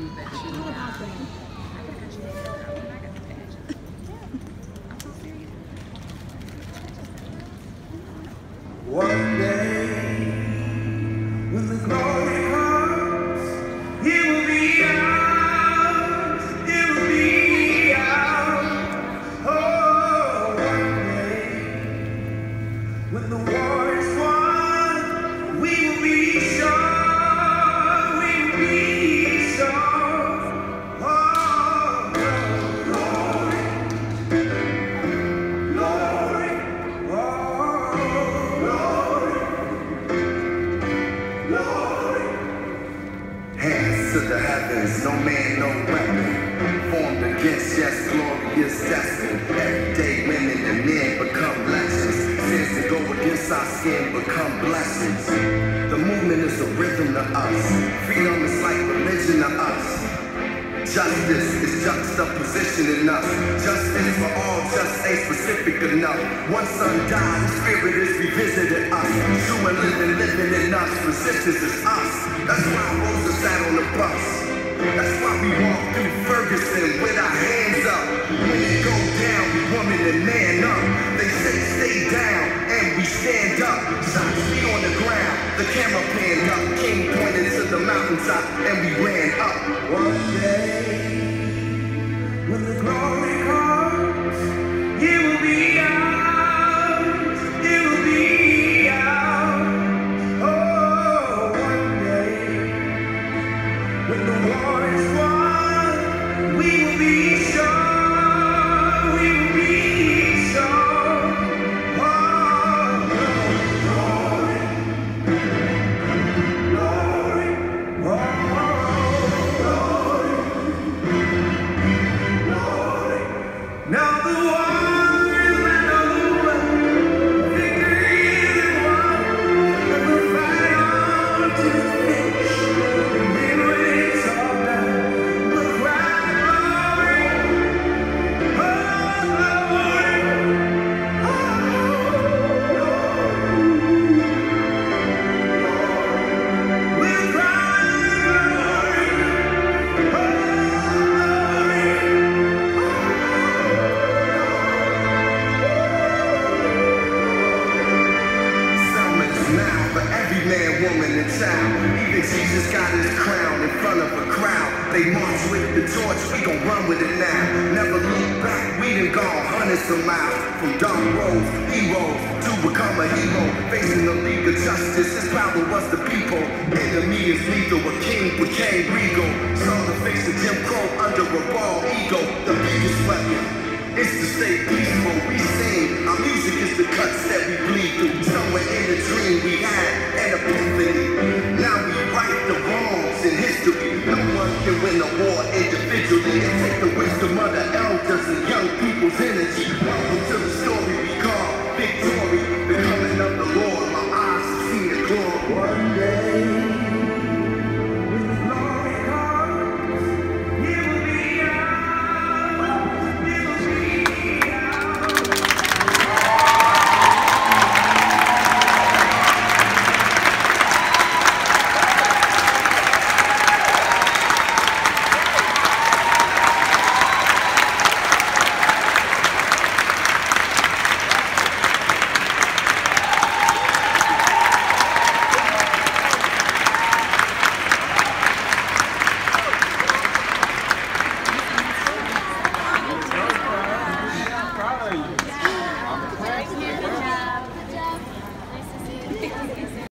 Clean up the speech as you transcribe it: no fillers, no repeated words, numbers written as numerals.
One day, when the glory comes, it will be ours, it will be ours. Oh, one day, when the war is won, we will be sure, we will be sure. Oh, glory, glory, oh. Hands to the heavens, no man, no weapon formed against, yes, glorious destiny. Everyday women and men become legends. Sins that go against our skin become blessings. The movement is a rhythm to us. Freedom is like religion to us. Justice is juxtapositioning us. Justice for all just ain't specific enough. One son died, his spirit is revisiting us. True and living in us. Resistance is us. That's why Rosa sat on the bus. That's why we walk through Ferguson with our hands up. When it go down, we woman and man up. They say stay down, and we stand up. Shots feet on the ground, the camera panned up. King pointed to the mountaintop, and we ran up. One day, when the glory comes, it will be ours, it will be ours. Oh, one day, when the war is won, we will be sure, we will be sure. Oh, glory, glory, oh, glory. Now the war is not over, victory is won, and we'll fight on to the finish. And then when it's all done, we'll cry glory, oh, glory, oh, glory. We'll cry glory, oh, Summer's now for every man, woman, and child. Even Jesus got his crown in front of a crowd. They march with the torch, we gon' run with it now. Never look back, we done gone hundreds of miles. From dark roads, heroes, to become a hero. Facing the league of justice, his power was the people. Enemy is lethal, a king became regal. Saw the face of Jim Crow under a bald ego. The biggest weapon is to stay peaceful. We sing, our music is the cuts that we bleed through. Somewhere in the dream we had an epiphany. Now we right the wrongs in history. No one can win a war individually. It takes the wisdom of the elders and young people's energy.